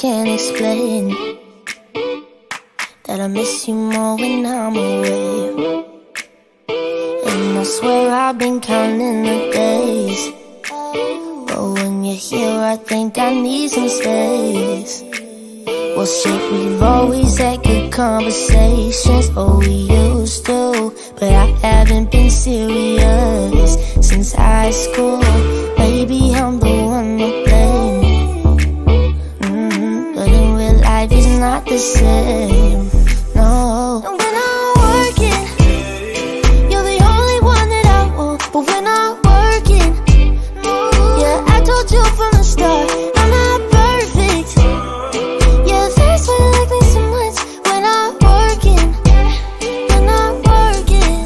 can't explain, that I miss you more when I'm away. And I swear I've been counting the days, but when you're here I think I need some space. Well shit, we've always had good conversations, oh we used to, but I haven't been serious since high school. Maybe I'm the one to blame, but in real life it's not the same, no. And when I'm working, you're the only one that I want, but when I'm working, yeah, I told you from the start, I'm not perfect. Yeah, that's why you like me so much. When I'm working, when I'm working,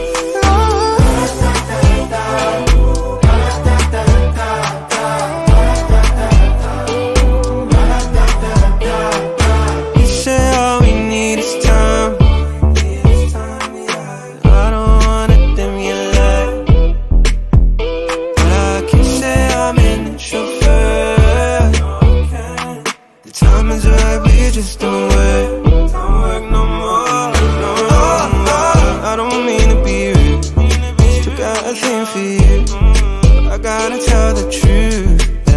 You say all we need is time. I don't wanna dim your light, but I can say I'm in the chauffeur. The time is right, we just don't work no more, no more. I don't mean to be rude, still got a thing for you, but I gotta tell the truth.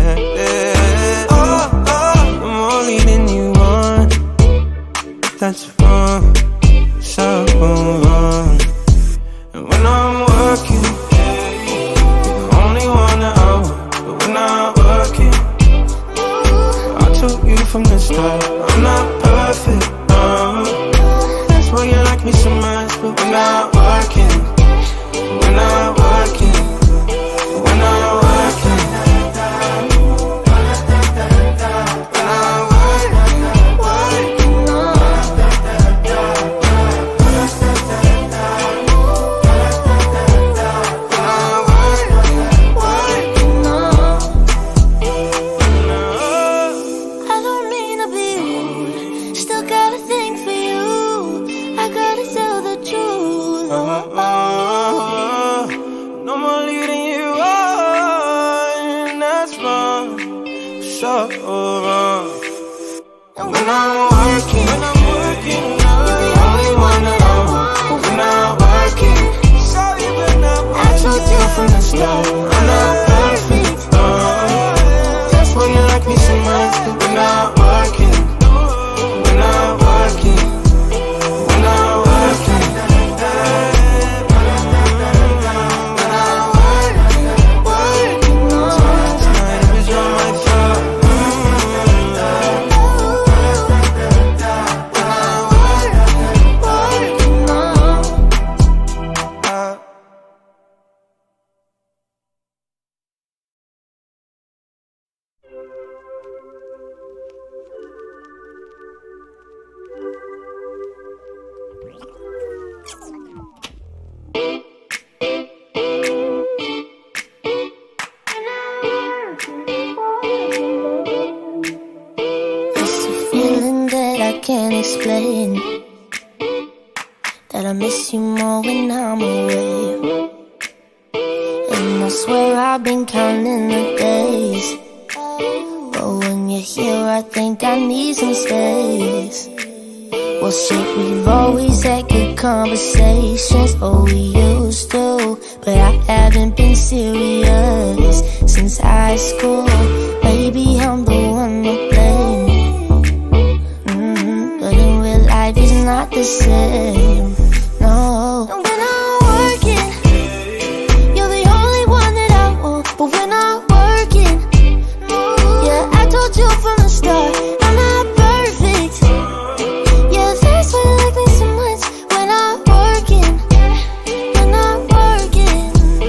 I'm more leading you on, that's wrong, so wrong. And when I'm working, you're the only one that I want, but when I'm working, I told you from the start, I'm not perfect, no. That's why you like me so much, but when I'm working, when I'm working, when I'm working, when I'm I don't mean to be rude, still got a thing for you, I gotta tell the truth. no more leading you on, that's wrong, so wrong. And when I'm working, you're the only one that I want, but when I'm working, I told you from the start, I'm not perfect, that's why you like me so much, but when I'm working, when I'm working, when I'm working, when I'm working, tonight it was all my fault. it's a feeling that I can't explain, that I miss you more when I'm away. And I swear I've been counting the days, but when you're here I think I need some space. Well shit, we've always had good conversations, oh we used to, but I haven't been serious since high school. Maybe I'm the one to blame, but in real life it's not the same, no. And when I'm working, you're the only one that I want, but when I'm working, yeah, I told you from the start, I'm not perfect. Yeah, that's why you like me so much. When I'm working, when I'm working,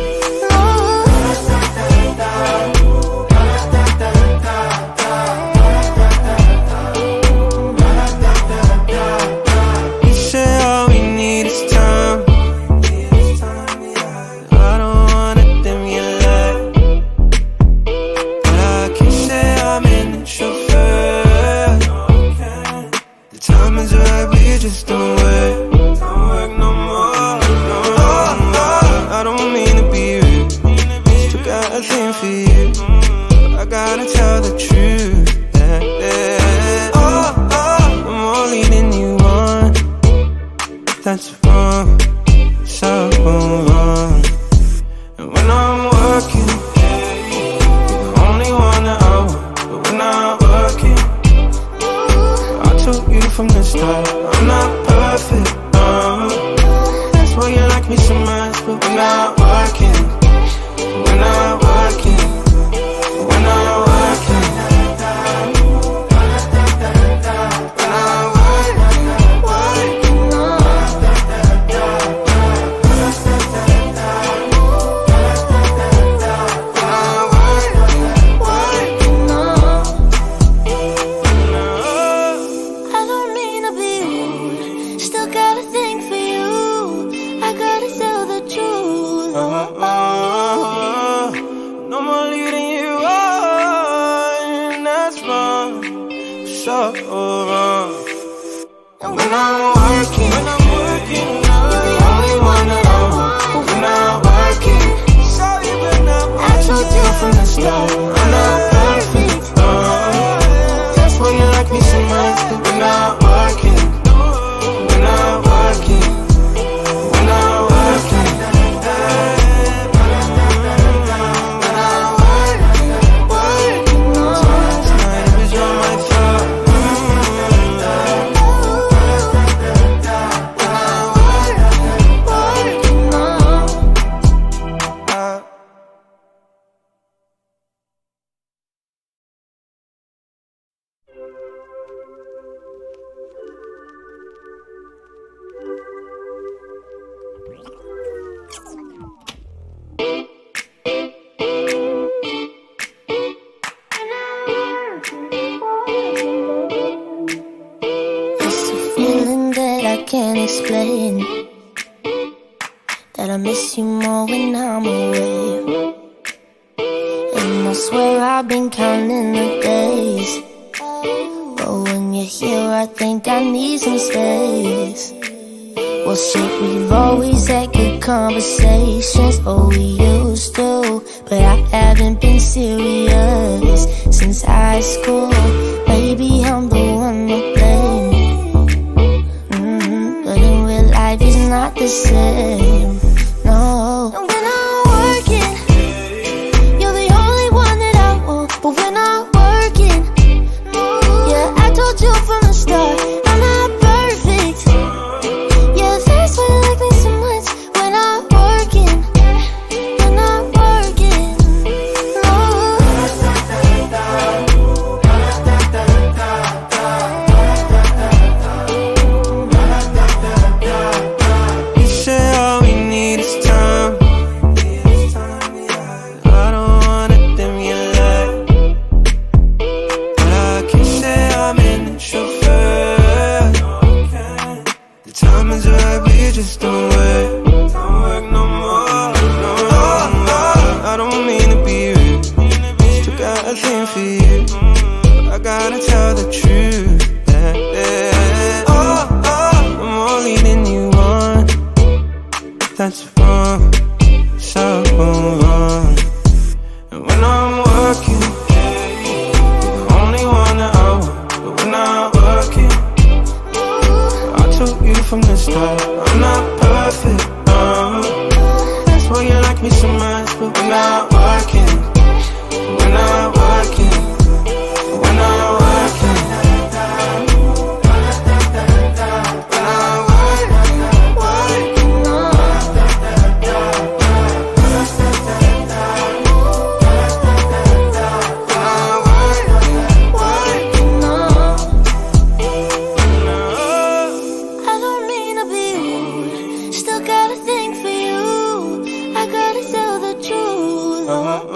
You say all we need is time. I don't wanna dim your light, but I can say I'm in the chauffeur. The time is right, we just don't work no more, no more. I don't mean to be rude, still got a thing for you, but I gotta tell the truth. from the start. I'm not perfect, that's why you like me so much. But we're not working, we're not working, we're not working. Can't explain that I miss you more when I'm away. And I swear I've been counting the days, but when you're here I think I need some space. Well shit, we've always had good conversations, oh we used to, but I haven't been serious since high school. Maybe I'm the one to blame, but in real life it's not the same, no. And when I'm working, you're the only one that I want. But when I'm working, yeah, I told you from the start, I'm not perfect. Yeah, that's why you like me so much. When I'm working, when I'm working, no. Just don't work no more, no. I don't mean to be rude, still got a thing for you, but I gotta tell the truth, yeah. I'm more leading you on, that's wrong, so wrong. And when I'm working, you're the only one that I want. But when I'm working, I told you from the start, I'm not perfect, that's why you like me so much. But we're not working, we're not working, we're not working, we're not working, I don't mean to be rude, still got a thing for you, I gotta tell the truth.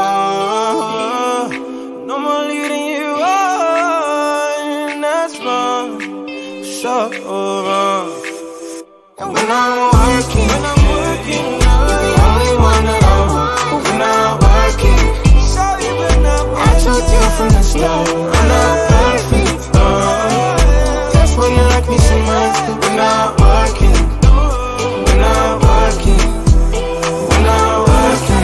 No more leading you on, that's wrong, so wrong. And when I'm working, you're the only one that I want. But when I'm working, I told you from the start, I'm not perfect. That's why you like me so much. But we're not working, we're not working, we're not working.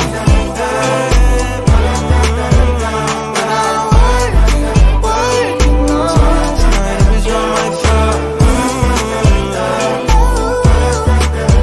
Tonight it was on my thought.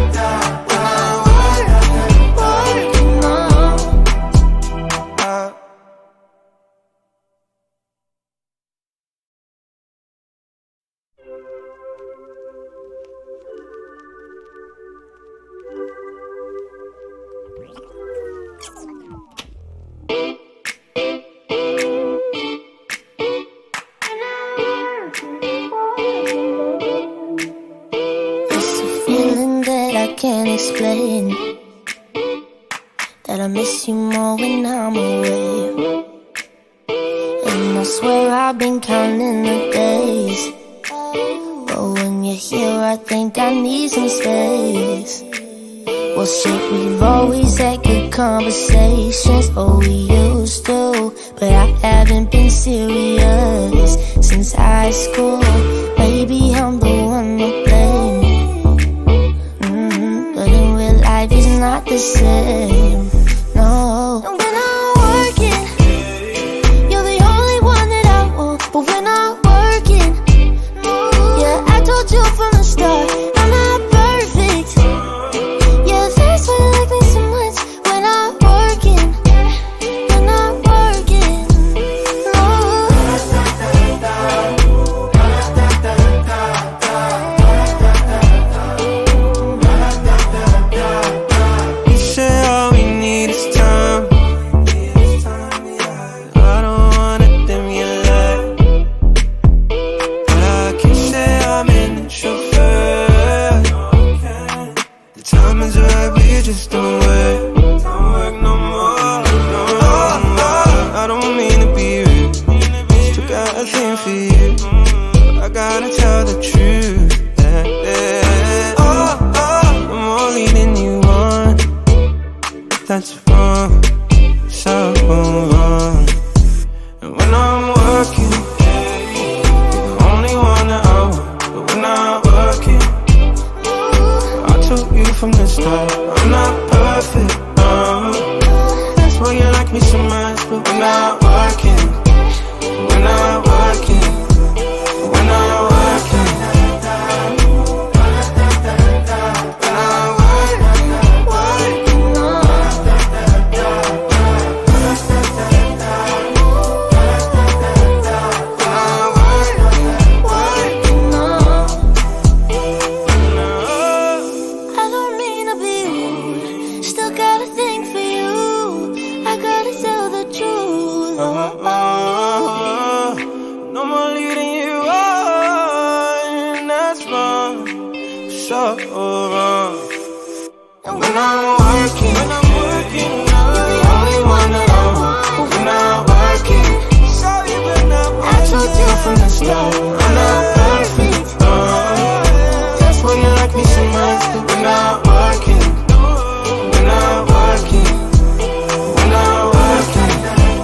explain that I miss you more when I'm away. And I swear I've been counting the days, but when you're here I think I need some space. Well shit, we've always had good conversations, oh we used to, but I haven't been serious since high school. Maybe I'm the one to blame, but in real life it's not the same, no. And when I'm working, you're the only one that I want. But when I'm working, yeah, I told you from the start, I'm not perfect. Yeah, that's why you like me so much. When I'm working, when I'm working, You say all we need is time. I don't wanna dim your light, but I can say I'm in the chauffeur. The time is right, we just don't work no more. I don't mean to be rude, still got a thing for you. I gotta tell the truth, I'm more leading you on. That's wrong, so wrong. And when I'm working, you're the only one that I want. But when I'm working, I told you from the start, I'm not perfect, no. That's why you like me so much. But when I'm working, when I'm working, when I'm working, when I'm I don't mean to be rude, still got a thing for you. I gotta tell the truth. no more leading you on. That's wrong, so wrong. And when I'm working, you're the only one that I want. But when I'm working, I told you from the start, I'm not perfect, that's why you like me so much. But when I'm working, when I'm working, when I'm working,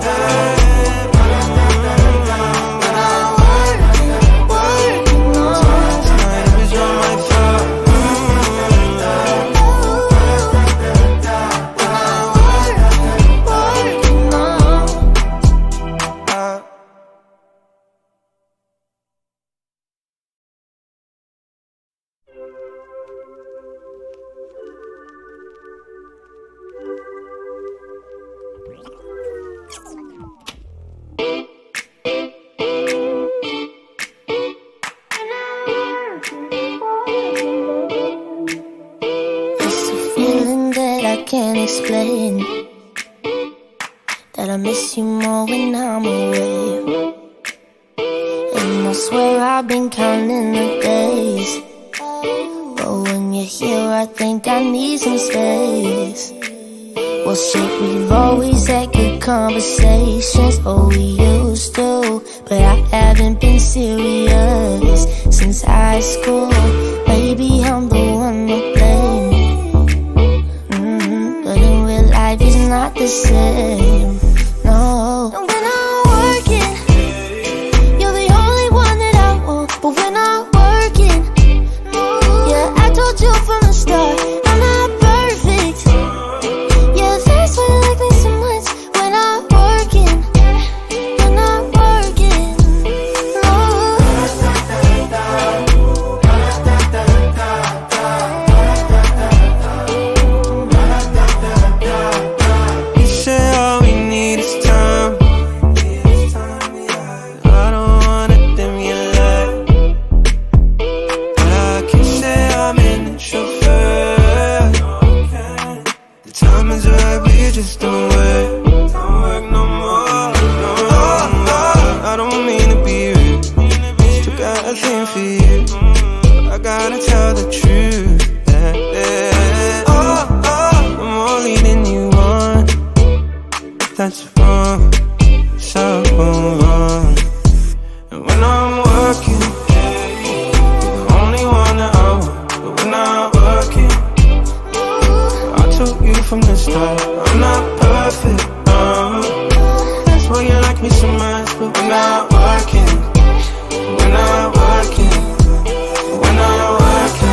when I'm working, tonight it was all my fault. it's a feeling that I can't explain, that I miss you more when I'm away. And I swear I've been counting the days, but when you're here I think I need some space. Well shit, we've always had good conversations, oh we used to, but I haven't been serious since high school. Maybe I'm the one to blame, but in real life it's not the same, no. And when I'm working, you're the only one that I want. But when I'm working, yeah, I told you from the start, I'm not perfect. Yeah, that's why you like me so much. When I'm working, when I'm working, You say all we need that's wrong, so wrong. And when I'm working, you're the only one that I want. But when I'm working, I told you from the start, I'm not perfect, that's why you like me so much. But when I'm working, when I'm working, when I'm working,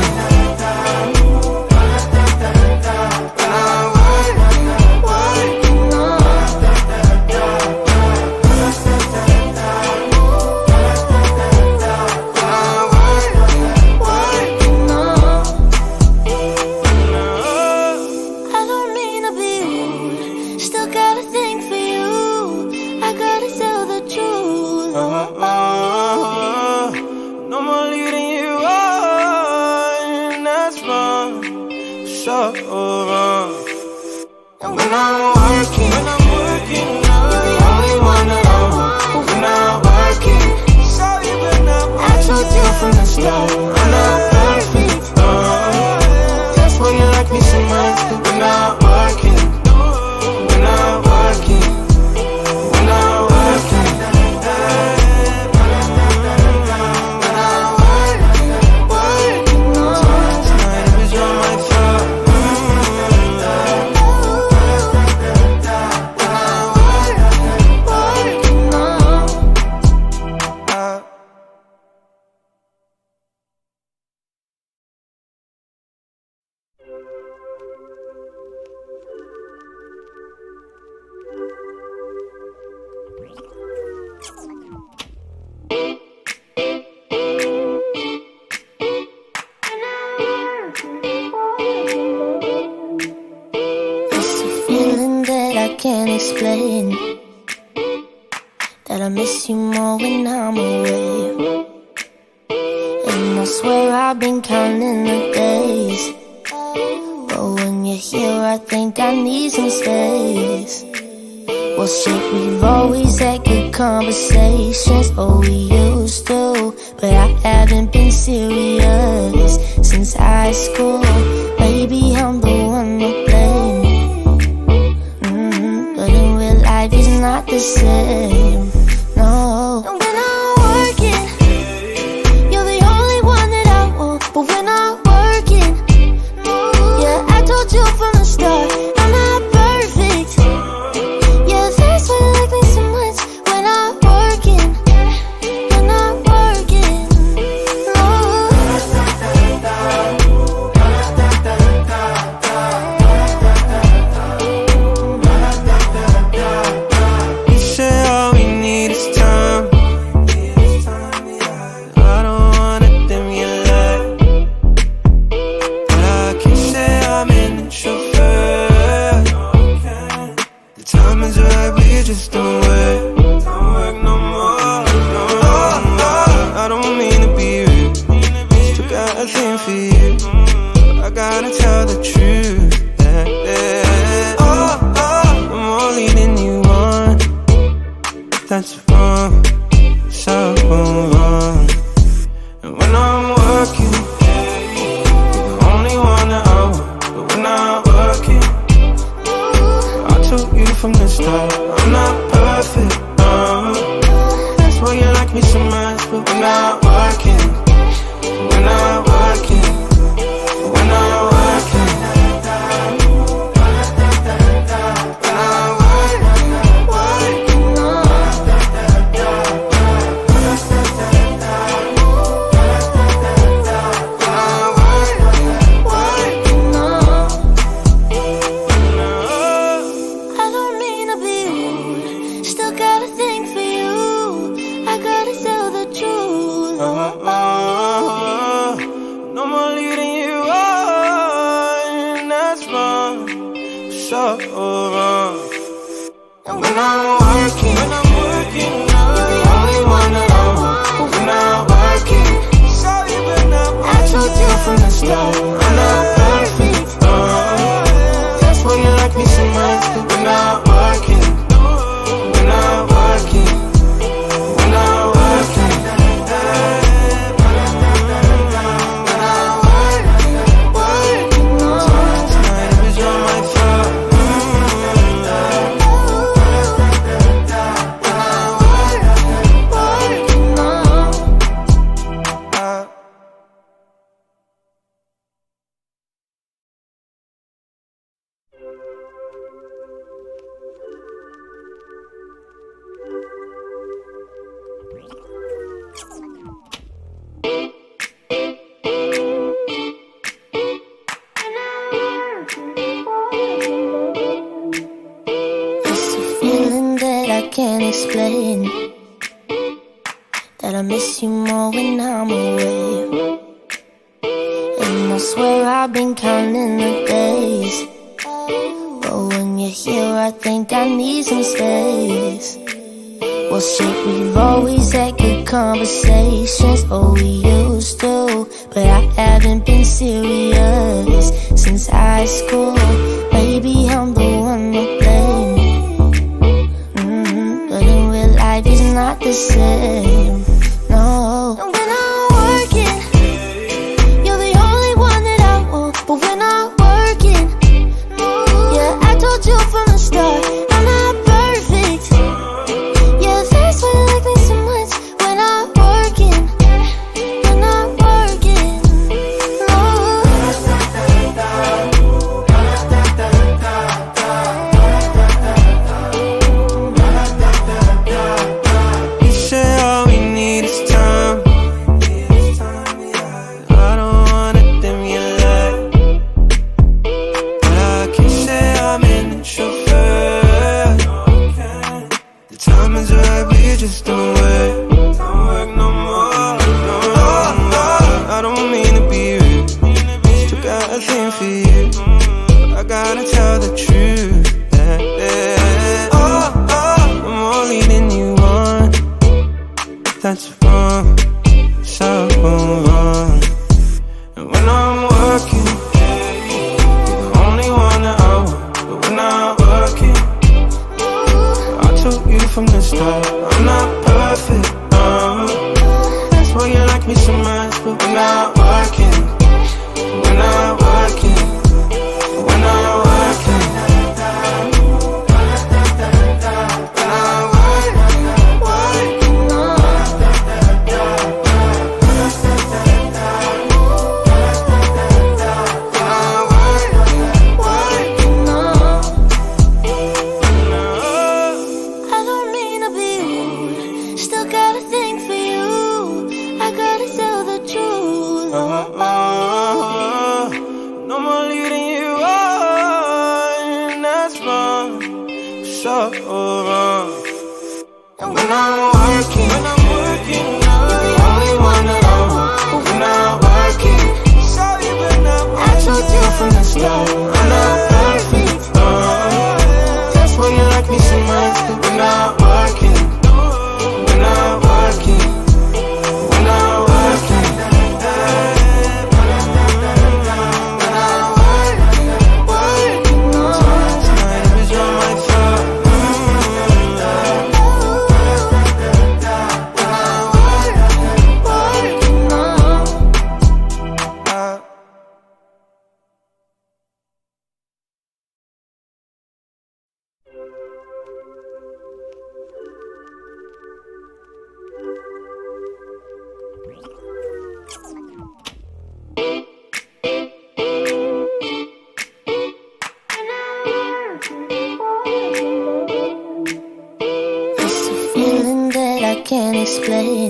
explain that I miss you more when I'm away. And I swear I've been counting the days, but when you're here I think I need some space. Well shit, we've always had good conversations, oh we used to, but I haven't been serious since high school. Maybe I'm the one to blame, but in real life it's not the same, no. And when I'm working, you're the only one that I want. But when I'm working, yeah, I told you from the start, I'm not perfect. Yeah, that's why you like me so much. When I'm working, when I'm working, You say all we need is time. I don't wanna dim your light, but I can say I'm in the chauffeur. The time is right, we just don't work no more, no. I don't mean to be rude, still got a thing for you, but I gotta tell the truth, I'm more leading you on, that's wrong, so wrong. And when I'm working, you're the only one that I want. But when I'm working, I told you from the start, I'm not perfect, that's why you like me so much. But when I'm working, when I'm working, when I'm working, I don't mean to be rude, still got a thing for you, I gotta tell the truth. no more leading you on, that's wrong, so wrong. And when I'm working, you're the only one that I want. but when I'm working, I told you from the start, I'm not perfect. That's why you like me so much. But when I'm working, when I'm working, when I'm working, tonight it was all my fault. can't explain, that I miss you more when I'm away. And I swear I've been counting the days, but when you're here I think I need some space. Well shit, we've always had good conversations, oh we used to, but I haven't been serious since high school. Maybe I'm the one to blame, but in real life it's not the same, no. And when I'm working, you're the only one that I want. But when I'm working, yeah, I told you from the start, I'm not perfect. Yeah, that's why you like me so much. When I'm working, when I'm working, You say all we need is time. I don't wanna dim your light, but I can say I'm in the chauffeur. The time is right, we just don't work no more. I don't mean to be rude, still got a thing for you, but I gotta tell the truth. I'm more leading you on, that's wrong, so wrong. And when I'm working, you're the only one that I want. But when I'm working, I told you from the start, I'm not perfect, no. That's why you like me so much. But when I'm working, when I'm working, when I'm working, I don't mean to be rude, still got a thing for you, I gotta tell the truth. no more leading you on, that's wrong, so wrong. And when I'm working, you're the only one that I want. But when I'm working, I told you from the start, I'm not perfect, that's why you like me so much. But when I'm working, when I'm working, when I'm working, tonight it was all my fault. it's a feeling that I can't explain,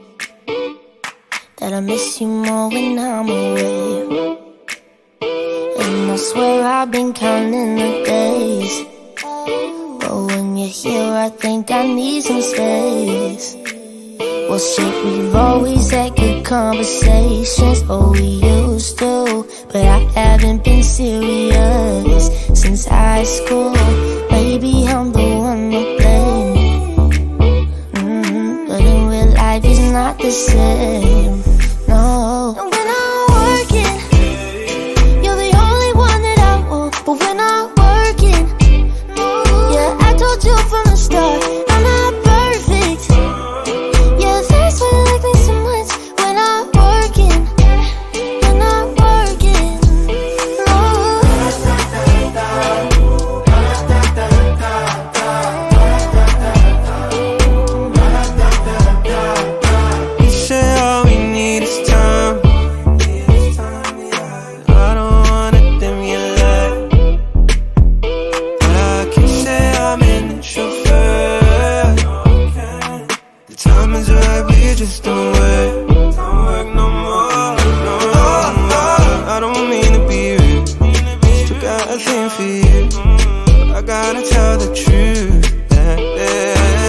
that I miss you more when I'm away. And I swear I've been counting the days, but when you're here I think I need some space. Well shit, we've always had good conversations, oh we used to, but I haven't been serious since high school. Maybe I'm the one to blame, but in real life it's not the same, no. And when I'm working, you're the only one that I want. But when I'm working, yeah, I told you from the start, I'm not perfect. Yeah, that's why you like me so much. When I'm working, when I'm working, You say all we need is time. I don't wanna dim your light, but I can say I'm in the chauffeur. The time is right, we just don't work no more. I don't mean to be rude, still got a thing for you, but I gotta tell the truth.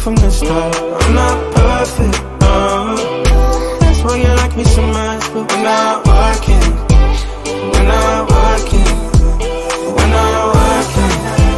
from the start. I'm not perfect, that's why you like me so much. But we're not working, we're not working, we're not working.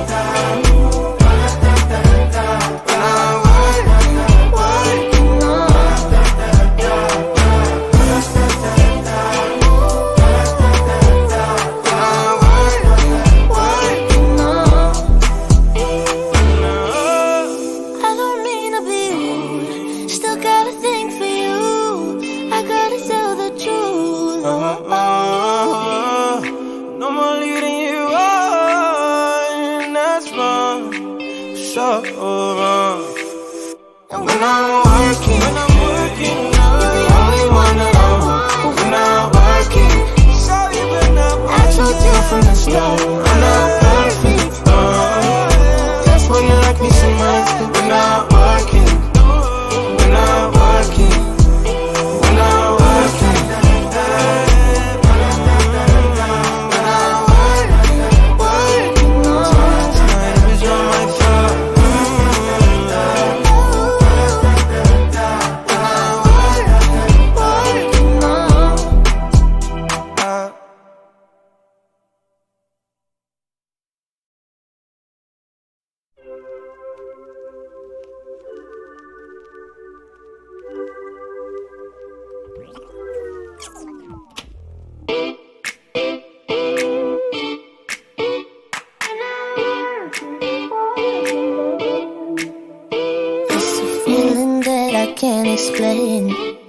Explain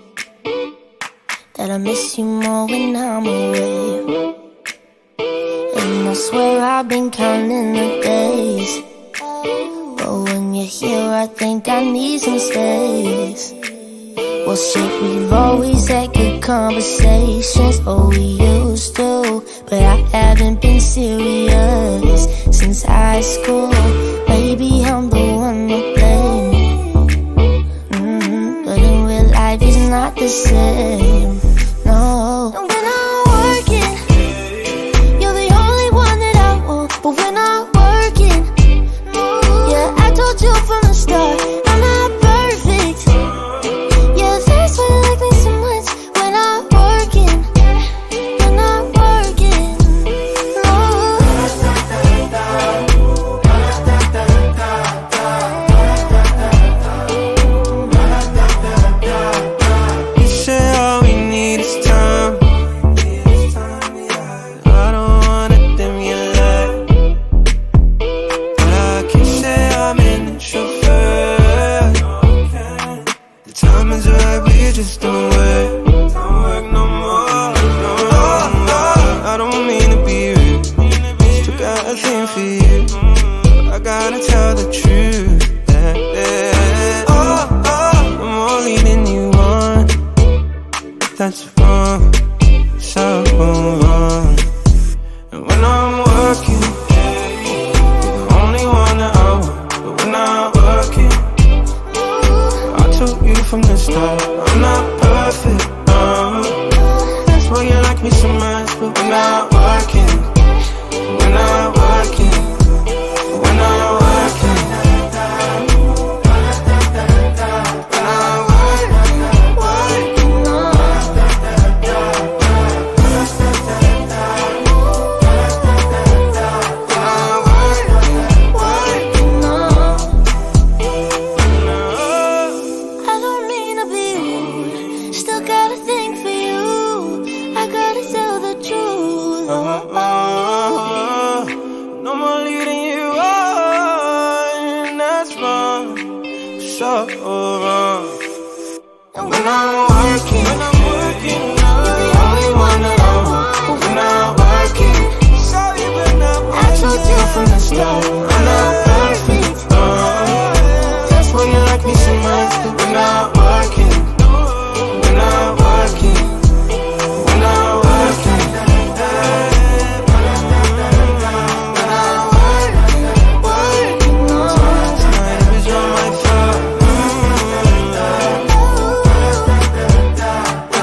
that I miss you more when I'm away, and I swear I've been counting the days, but when you're here I think I need some space. Well shit, we've always had good conversations, oh we used to, but I haven't been serious since high school. Maybe I'm the one to blame, it's not the same, no. And when I'm working, you're the only one that I want. But when I'm working, yeah, I told you from the start, I'm not perfect. Yeah, that's why you like me so much. When I'm working, when I'm working, just don't work no more, no. I don't mean to be rude, still got a thing for you, but I gotta tell the truth that I'm more leading you on. That's wrong, so wrong. And when I'm working, you're the only one that I want. But when I'm working, I told you from the start, I'm not perfect, that's why you like me so much. But we're not working, we're not working, we're not working, and when I'm working, you're the only one that I want. But when I'm working, I told you from the start, I'm not perfect, that's why you like me so much. But we're not working, we're not working, we're not working. Tonight it was on my thought.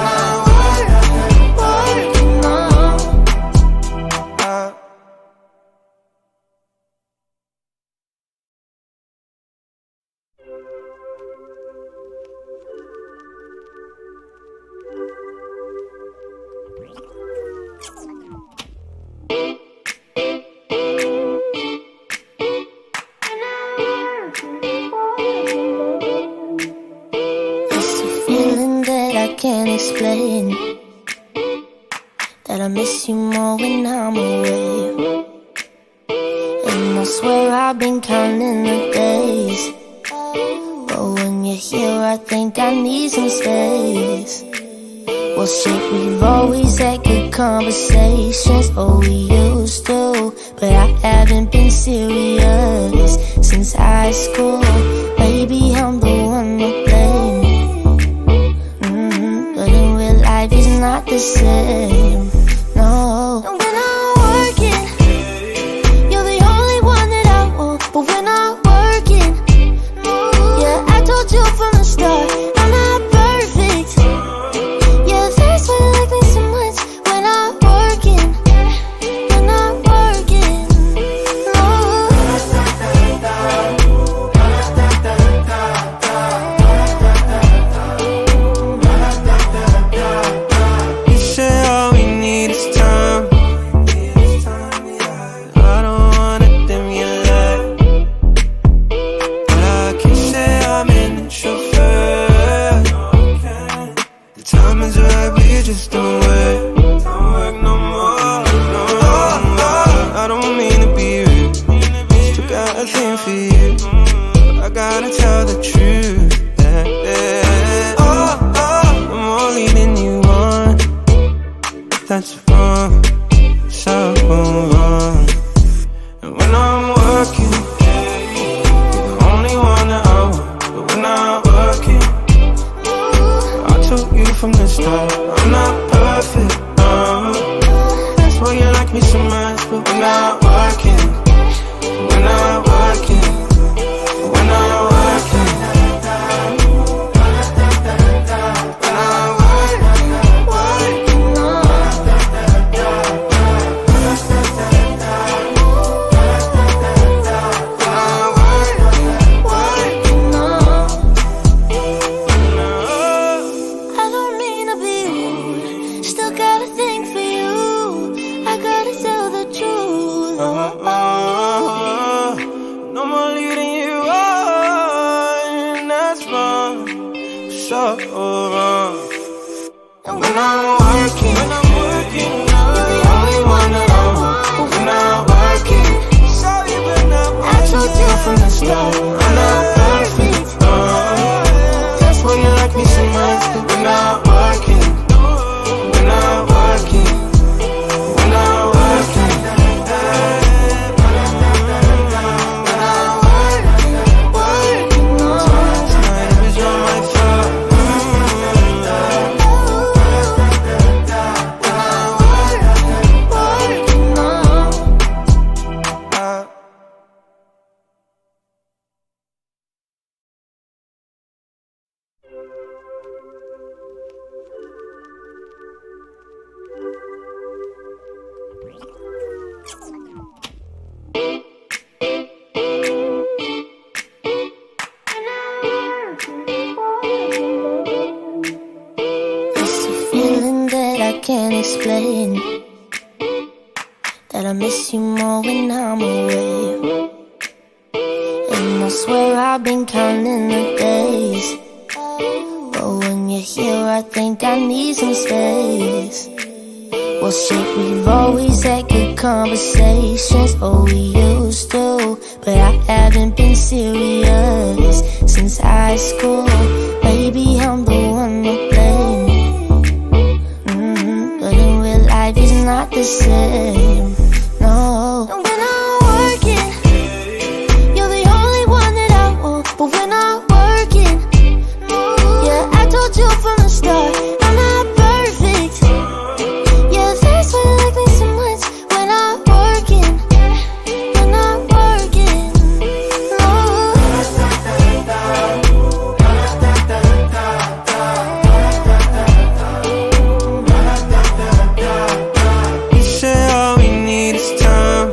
explain that I miss you more when I'm away. And I swear I've been counting the days, but when you're here I think I need some space. Well shit, we've always had good conversations, oh we used to, but I haven't been serious since high school. Maybe I'm the one to blame, but in real life it's not the same, no. And when I'm working, you're the only one that I want. But when I'm working, yeah, I told you from the start, I'm not perfect. Yeah, that's why you like me so much. When I'm working, when I'm working, You say all we need is time. I don't wanna dim your light, but I can say I'm in the chauffeur. The time is right, we just don't work no more, no. I don't mean to be rude, still got a thing for you, but I gotta tell the truth. I'm more leading you on, that's wrong, so wrong. And when I'm working, you're the only one that I want. But when I'm working, I told you from the start, I'm not perfect, no. That's why you like me so much. But when I'm working, when I'm working, when I'm working, I don't mean to be rude, still got a thing for you, I gotta tell the truth. no more leading you on, that's wrong, so wrong. And when I'm working, you're the only one that I want. But when I'm working, I told you from the start, I'm not perfect, no. That's why you like me so much. But when I'm working, when I'm working, when I'm working, tonight it was all my fault. it's a feeling that I can't explain, that I miss you more when I'm away. And I swear I've been counting the days, but when you're here I think I need some space. Well shit, we've always had good conversations, oh we used to, but I haven't been serious since high school. Maybe I'm the one to blame, but in real life it's not the same, no. And when I'm working, you're the only one that I want. But when I'm working, yeah, I told you from the start, I'm not perfect. Yeah, that's why you like me so much. When I'm working, when I'm working, You say all we need is time.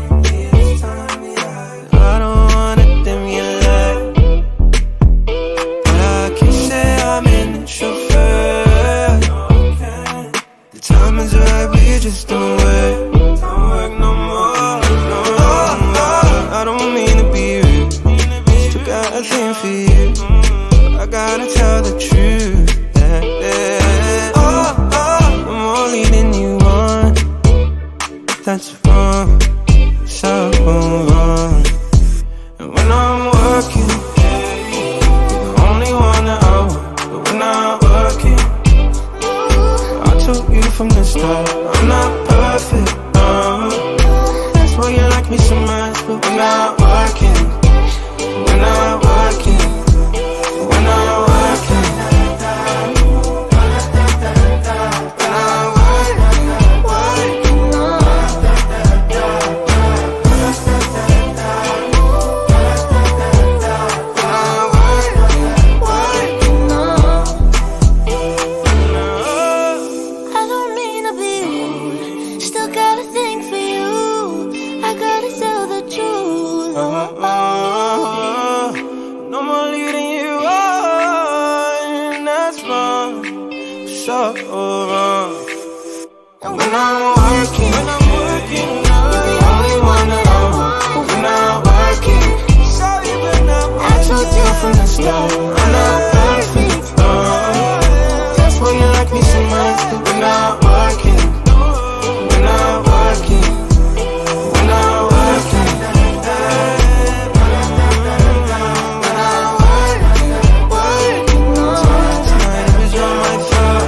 I don't wanna dim your light, but I can say I'm in the chauffeur. The time is right, we just don't work no more, no. I don't mean to be rude, still got a thing for you, but I gotta tell the truth. wrong. And when I'm working, you're the only one that I want. But when I'm working, I told you from the start, I'm not perfect. That's why you like me so much. But when I'm working, when I'm working, when I'm working, when I'm working, tonight it was all my fault.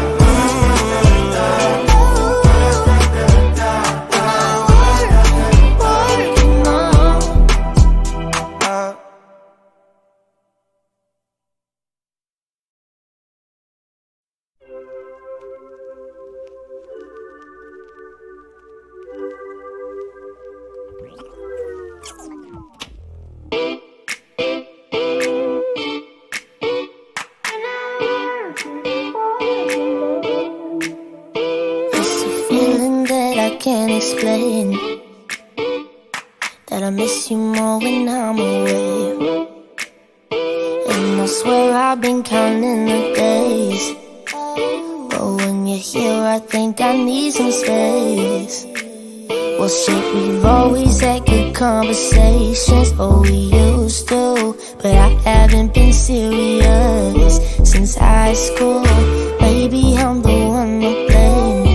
Can't explain that I miss you more when I'm away. And I swear I've been counting the days, but when you're here I think I need some space. Well shit, we've always had good conversations, oh we used to, but I haven't been serious since high school. Maybe I'm the one to blame,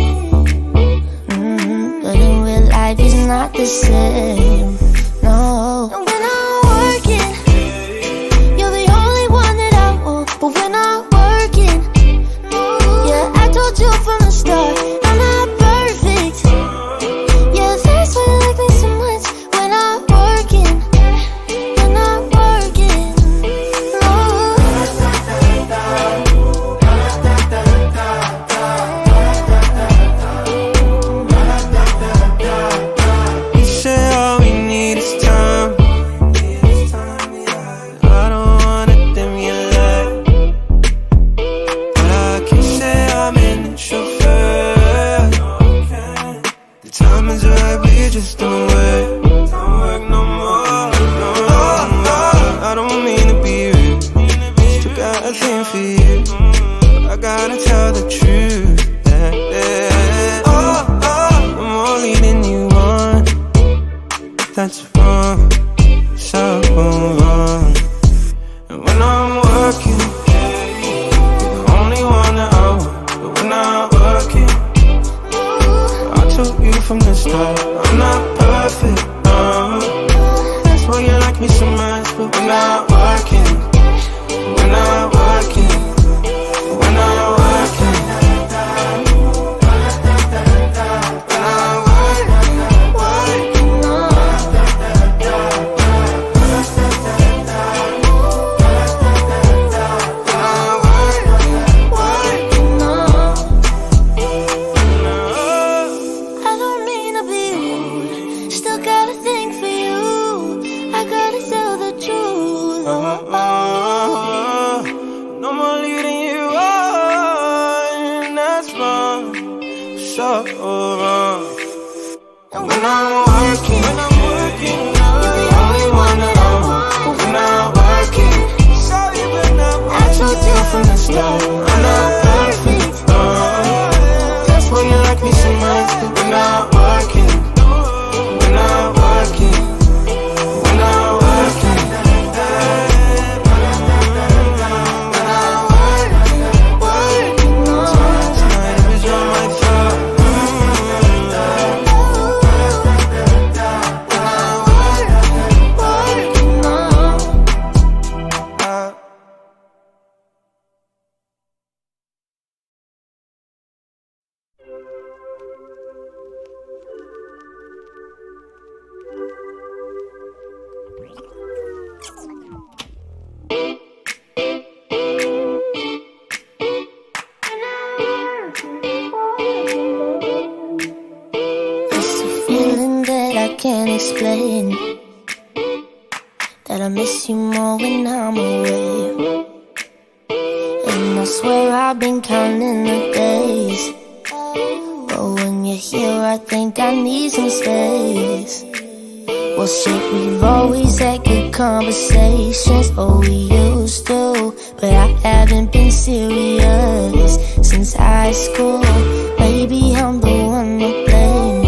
but in real life it's not the same, no. And when I'm working, you're the only one that I want. But when I'm working, yeah, I told you from the start, I'm not perfect. Yeah, that's why you like me so much. When I'm working, when I'm working, You say all we need is time. I don't wanna dim your light, but I can say I'm in the chauffeur. The time is right, we just don't work no more. I don't mean to be rude, still got a thing for you. I gotta tell the truth, I'm more leading you on. That's wrong, so wrong. And when I'm working, you're the only one that I want. But when I'm working, I told you from the start, I'm not perfect, no. That's why you like me so much. But when I'm working, when I'm working, when I'm working, when I'm I don't mean to be rude, still got a thing for you. I gotta tell the truth. no more leading you on. That's wrong, so wrong. And when I'm working, you're the only one that I want. but when I'm working, I told you from the start, I'm not perfect. That's why you like me so much. But when I'm working, when I'm working, when I'm working, tonight it was all my fault. It's a feeling that I can't explain, that I miss you more when I'm away. And I swear I've been counting the days, but when you're here I think I need some space. Well shit, we've always had good conversations, oh we used to. But I haven't been serious since high school. Maybe I'm the one to blame.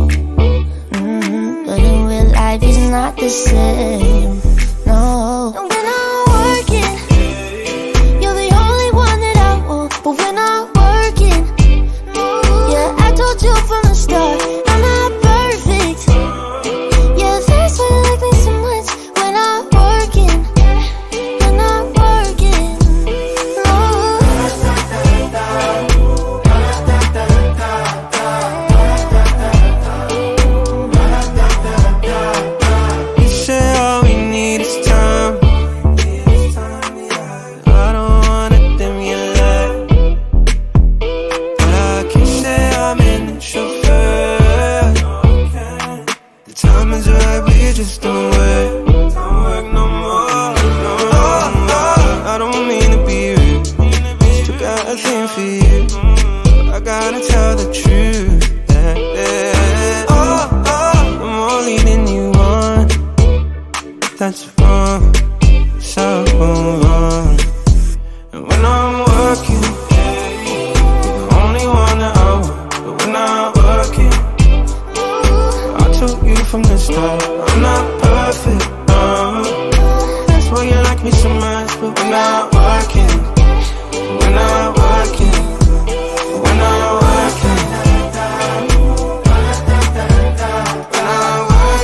But in real life it's not the same, no. And when I'm working, you're the only one that I want. But when I'm working, yeah, I told you from the start, I'm not perfect. Yeah, that's why you like me so much. When I'm working, when I'm working, You say all we need is time. I don't wanna dim your light, but I can say I'm in the chauffeur. The time is right, we just don't work no more, no. I don't mean to be rude, still got a thing for you, but I gotta tell the truth. I'm only leading you on, that's wrong, so wrong. And when I'm working, you're the only one that I want. But when I'm working, I told you from the start, I'm not perfect, no. That's why you like me so much. But when I'm working, when I'm working, when I'm working, when I'm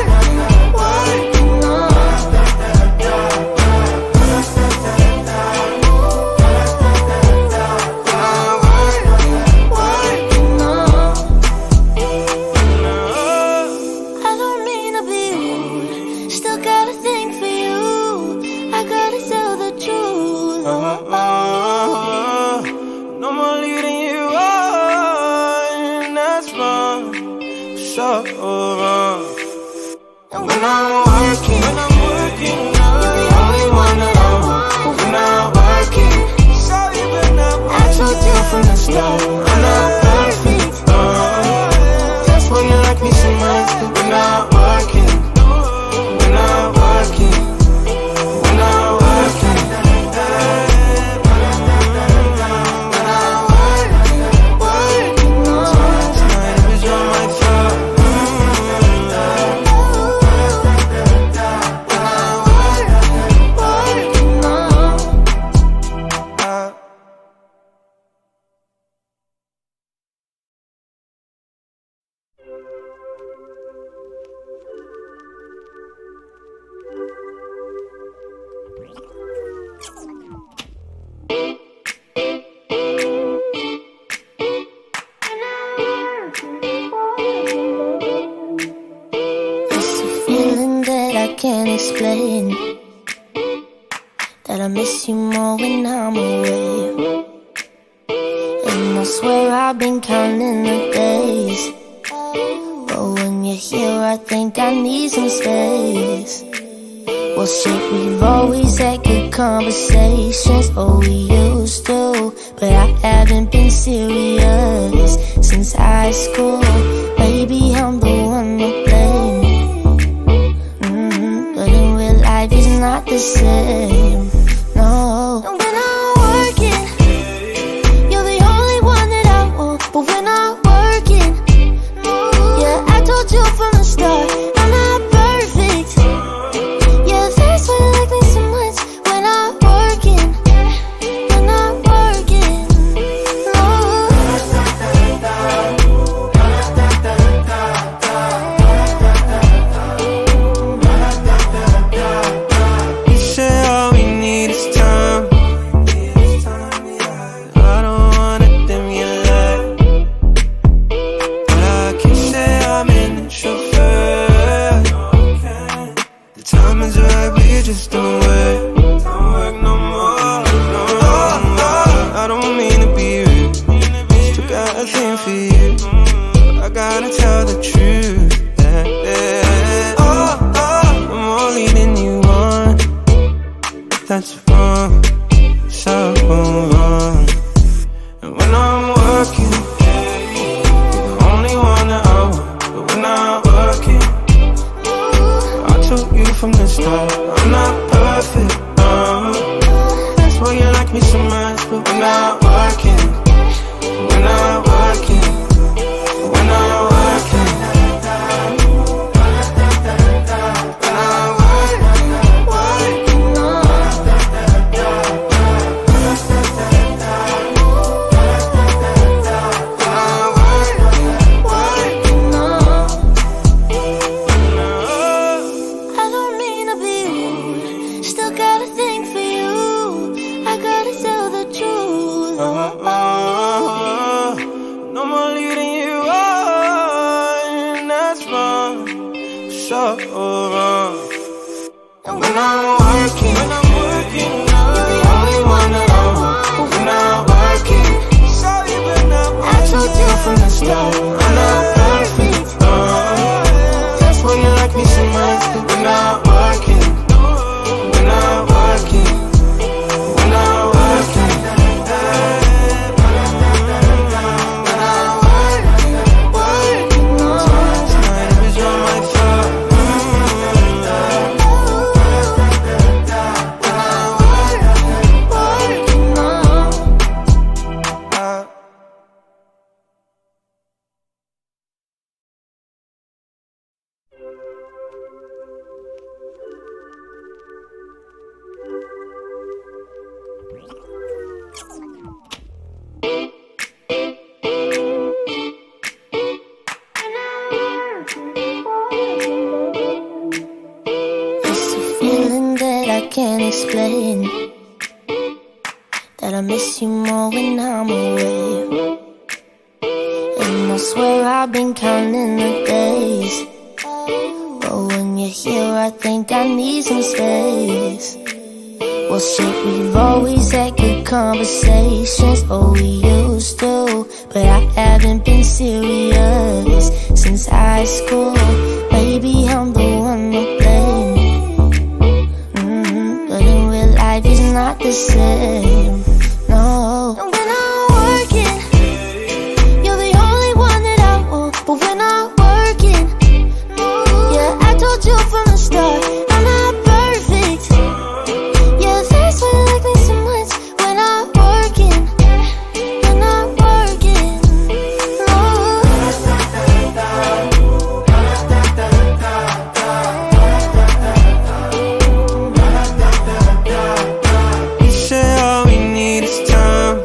I don't mean to be rude, still got a thing for you, I gotta tell the truth. no more leading you on, that's wrong, so wrong. And when I'm working, you're the only one that I want. But when I'm working, I told you from the start, I'm not perfect. That's why you like me so much. But when I'm working, when I'm working, when I'm working, tonight it was on my thought. It's a feeling that I can't explain, that I miss you more when I'm away. And I swear I've been counting the days, but when you're here I think I need some space. Well shit, we've always had good conversations, oh we used to. But I haven't been serious since high school. Maybe I'm the one to blame. But in real life it's not the same, no. And when I'm working, you're the only one that I want. But when I'm working, yeah, I told you from the start, I'm not perfect. Yeah, that's why you like me so much. When I'm working, when I'm working, You say all we need is time. I don't wanna dim your light, but I can say I'm in the chauffeur. The time is right, we just don't work no more, no. I don't mean to be rude, still got a thing for you, but I gotta tell the truth. I'm only leading you on, that's wrong, so wrong. And when I'm working, you're the only one that I want. But when I'm working, I told you from the start, I'm not can't explain, that I miss you more when I'm away. And I swear I've been counting the days, but when you're here I think I need some space. Well shit, we've always had good conversations, oh we used to, but I haven't been serious since high school. Maybe I'm the one to blame, but in real life it's not the same, no. And when I'm working, you're the only one that I want, but when I'm working, yeah, I told you from the start, I'm not perfect. Yeah, that's why you like me so much when I'm working, when I'm working, You say all we need is time.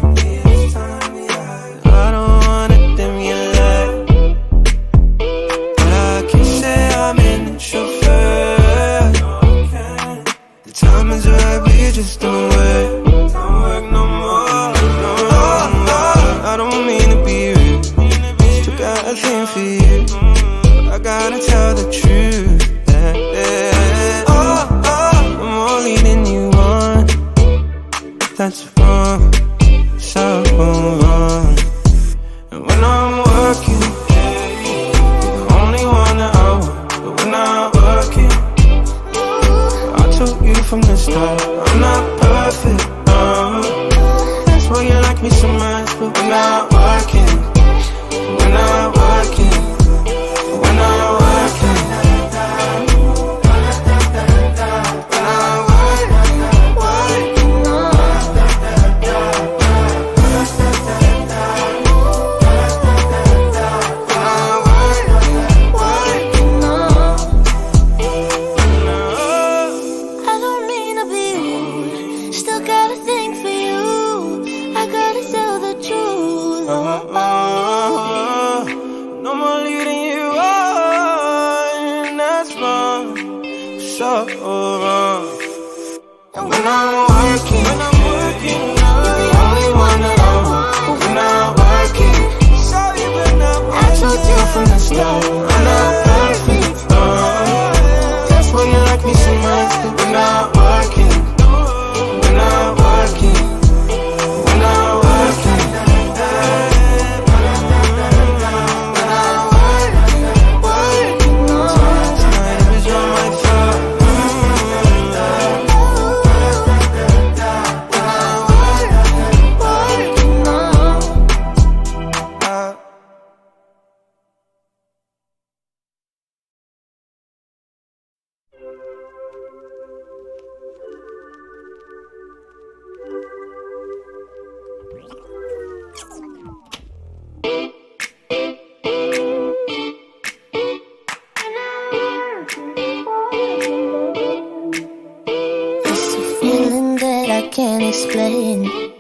I don't wanna dim your light, but I can say I'm in the chauffeur. The time is right, we just don't work no more, no. I don't mean to be rude, still got a thing for you, I gotta tell the truth, I'm more leading you on. That's wrong, so wrong. And when I'm working, you're the only one that I want, but when I'm working, I told you from the start, I'm not perfect, no. That's why you like me so much, but when I'm working, when I'm working, when I'm working, when I'm I don't mean to be rude, still got a thing for you, I gotta tell the truth. no more leading you on, that's wrong, so wrong. And when I'm working, you're the only one that I want, but when I'm working, sorry but not I told you from the start, I'm not perfect, that's why you like me so much, but when I'm working, when I'm working, when I'm working, tonight it was all my fault. It's a feeling that I can't explain,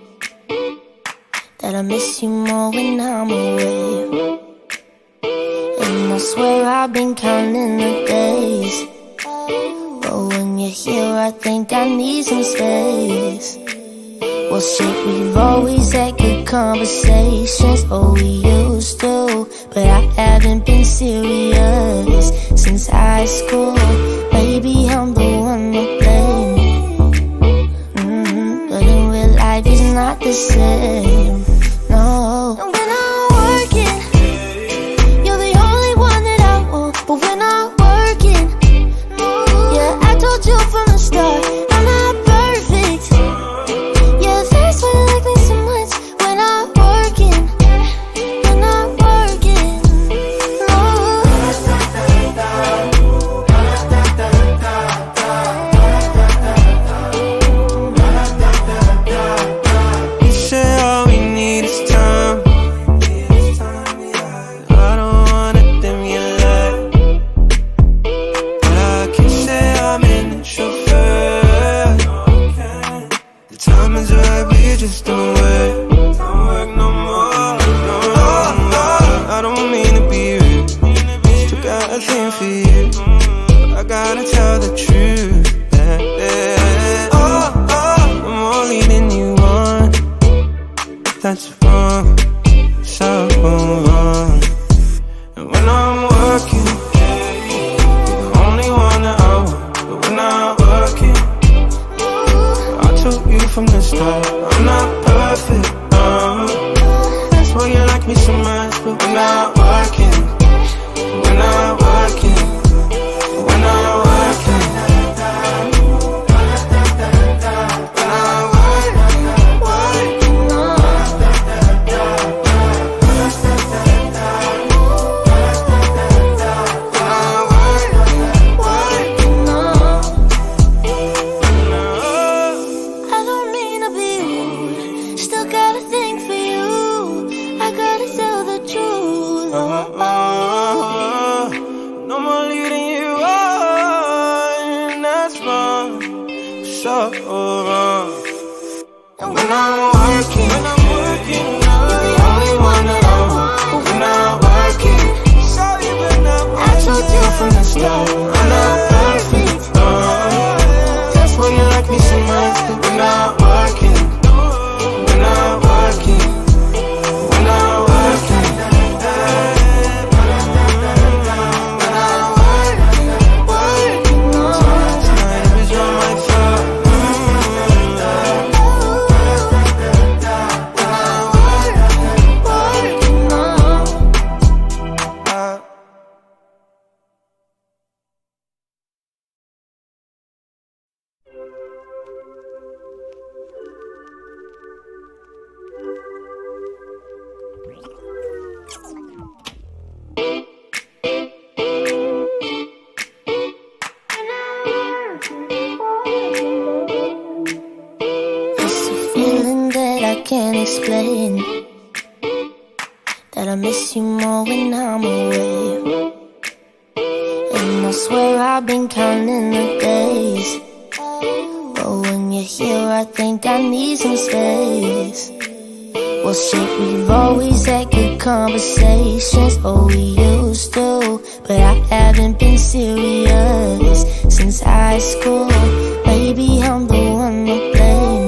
that I miss you more when I'm away. And I swear I've been counting the days, but when you're here I think I need some space. Well shit, we've always had good conversations, oh we used to, but I haven't been serious since high school. Maybe I'm the one to blame, but in real life it's not the same, no. And when I'm working, you're the only one that I want, but when I'm working, yeah, I told you from the start, I'm not perfect. Yeah, that's why you like me so much when I'm working, when I'm working, You say all we need is time. I don't wanna dim your light, but I can say I'm in the chauffeur. The time is right, we just don't work no more, no. I don't mean to be rude, still got a thing for you, I gotta tell the truth, from the start. I'm not perfect, that's why you like me so much. But we're not working, we're not working, we're not working. No more leading you on, that's wrong, so wrong. And when I'm working, you're the only one that I want. But when I'm working, I told you from the start, I'm not perfect, that's why you like me so much. But we're not working, we're not working, we're not working. Can't explain that I miss you more when I'm away. And I swear I've been counting the days, but when you're here I think I need some space. Well shit, we've always had good conversations, oh we used to, but I haven't been serious since high school. Maybe I'm the one to blame,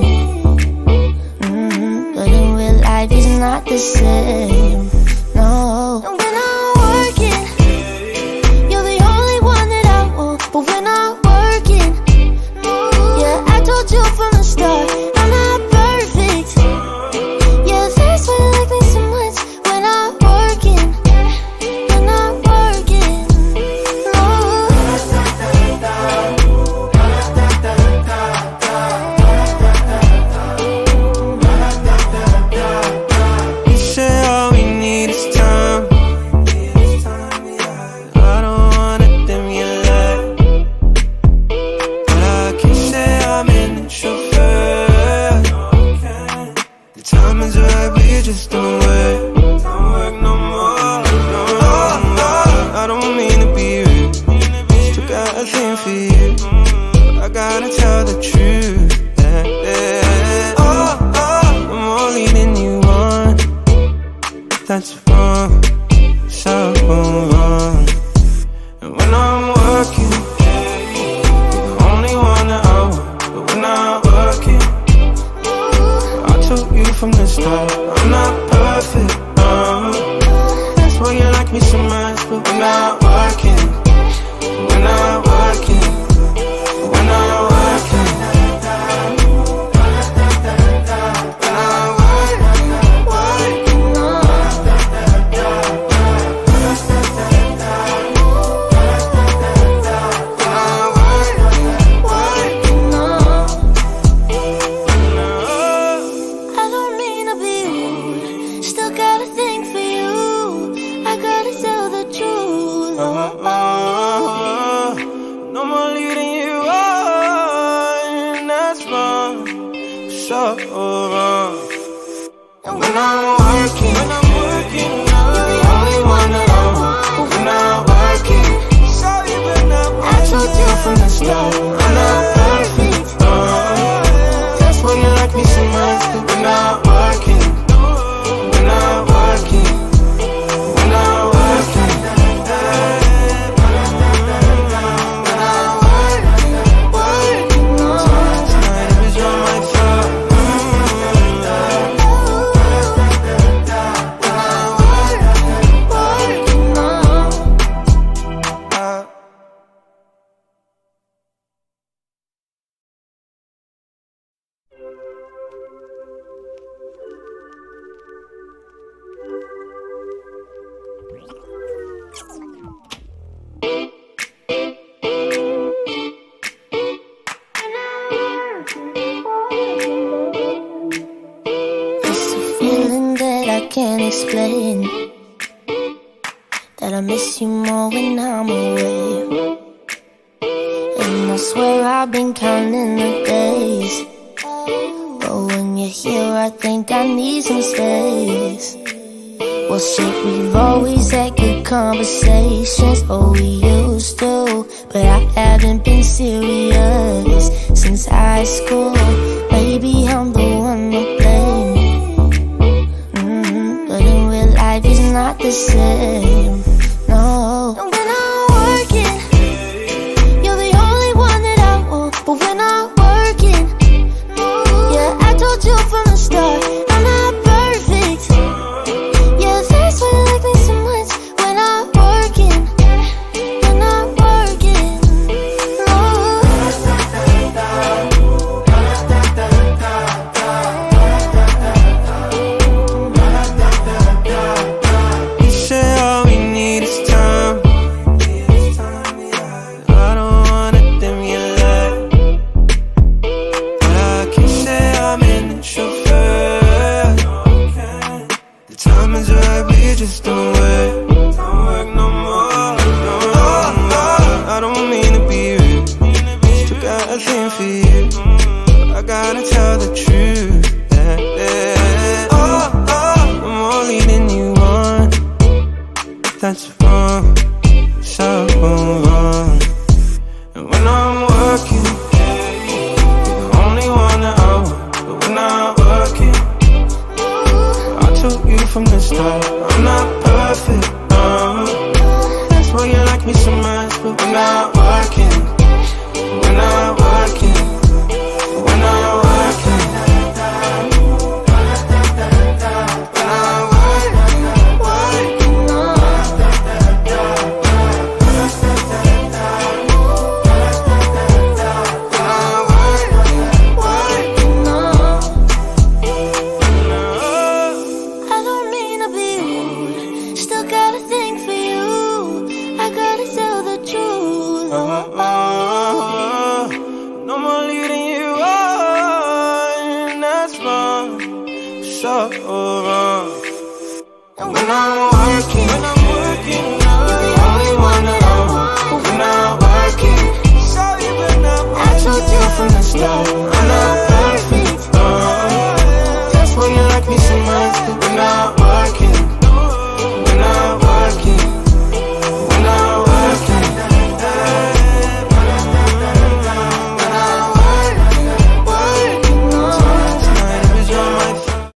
but in real life it's not the same, no. And when I'm working, you're the only one that I want. But when I'm working, yeah, I told you from the start, I'm not perfect. Yeah, that's why you like me so much. When I'm working, when I'm working, no. Just don't work no more, no. I don't mean to be rude, still got a thing for you, but I gotta tell the truth, yeah. I'm more leading you on, that's wrong, so wrong. And when I'm working, you're the only one that I want. But when I'm working, I told you from the start, I'm not perfect, that's why you like me so much. But we're not working, we're not working, we're not working. No more leading you on, that's wrong, so wrong. And when I'm working, you're the only one that I want. But when I'm working, I told you from the start, I'm not perfect, that's why you like me so much. But we're not working, we're not working, we're not working. can't explain that I miss you more when I'm away. And I swear I've been counting the days, but when you're here I think I need some space. Well shit, we've always had good conversations, oh we used to, but I haven't been serious since high school. Maybe I'm the one to blame, but in real life it's not the same, no. And when I'm working, you're the only one that I want. But when I'm working, yeah, I told you from the start, I'm not perfect. Yeah, that's why you like me so much. When I'm working, when I'm working, You say all we need is time. I don't wanna dim your light, but I can say I'm in the chauffeur. The time is right, we just don't work no more. I don't mean to be rude, still got a thing for you, but I gotta tell the truth. I'm more leading you on. That's wrong, so wrong. And when I'm working, you're the only one that I want. But when I'm working, I told you from the start, I'm not perfect, no. That's why you like me so much. But when I'm working, when I'm working, when I'm working, when I'm I don't mean to be rude, still got a thing for you, I gotta tell the truth. no more leading you on. That's wrong, so wrong. And when I'm working, you're the only one that I want. But when I'm working, I told you from the start, I'm not perfect. That's why you like me so much. But when I'm